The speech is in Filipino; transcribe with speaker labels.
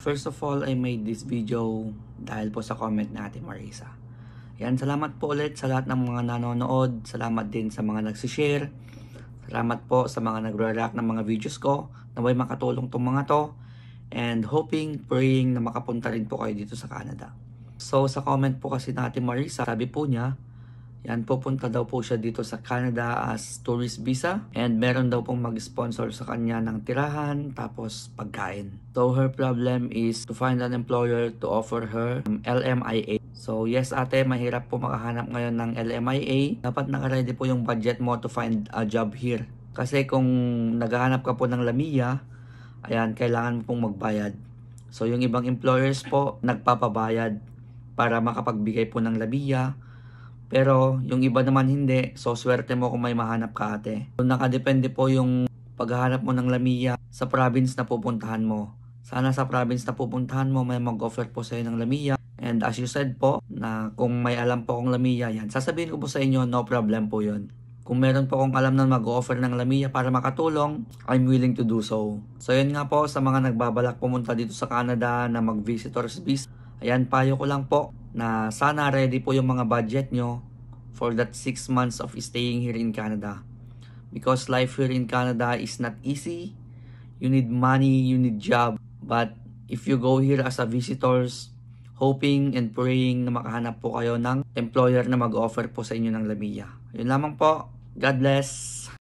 Speaker 1: First of all, I made this video dahil po sa comment natin, Marisa. Yan, salamat po ulit sa lahat ng mga nanonood. Salamat din sa mga nagsishare. Salamat po sa mga nagre-react ng mga videos ko. Naway makatulong tong mga to. And hoping, praying na makapunta rin po kayo dito sa Canada. So sa comment po kasi natin, Marisa, sabi po niya, yan, pupunta daw po siya dito sa Canada as tourist visa and meron daw pong mag-sponsor sa kanya ng tirahan tapos pagkain. So her problem is to find an employer to offer her LMIA. So yes ate, mahirap po makahanap ngayon ng LMIA. Dapat naka-ready po yung budget mo to find a job here. Kasi kung naghahanap ka po ng LAMIA, ayan, kailangan mo pong magbayad. So yung ibang employers po nagpapabayad para makapagbigay po ng LAMIA. Pero yung iba naman hindi, so swerte mo kung may mahanap ka ate. So nakadepende po yung paghahanap mo ng LAMIA sa province na pupuntahan mo. Sana sa province na pupuntahan mo may mag-offer po sa'yo ng LAMIA. And as you said po, na kung may alam po akong LAMIA yan, sasabihin ko po sa inyo, no problem po yun. Kung meron po akong alam na mag-offer ng LAMIA para makatulong, I'm willing to do so. So yun nga po, sa mga nagbabalak pumunta dito sa Canada na mag-visitors visa, ayan, payo ko lang po na sana ready po yung mga budget nyo for that 6 months of staying here in Canada. Because life here in Canada is not easy. You need money, you need job. But if you go here as a visitors, hoping and praying na makahanap po kayo ng employer na mag-offer po sa inyo ng LAMIA. Yun lamang po. God bless!